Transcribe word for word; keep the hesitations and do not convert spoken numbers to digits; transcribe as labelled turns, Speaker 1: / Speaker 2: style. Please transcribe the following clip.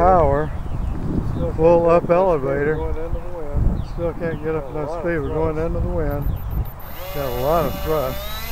Speaker 1: power, full up elevator.
Speaker 2: Going into the wind.
Speaker 1: Still can't get up enough speed. We're
Speaker 2: thrust.
Speaker 1: going into the wind. Got a lot of thrust.